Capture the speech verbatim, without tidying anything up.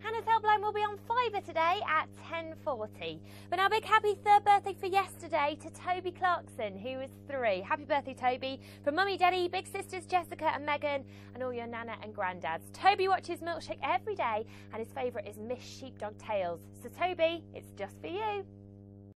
Hannah's Helpline will be on Fiverr today at ten forty. But now, big happy third birthday for yesterday to Toby Clarkson, who was three. Happy birthday, Toby, from Mummy, Daddy, big sisters Jessica and Megan, and all your nana and granddads. Toby watches Milkshake every day, and his favourite is Miss Sheepdog Tales. So, Toby, it's just for you.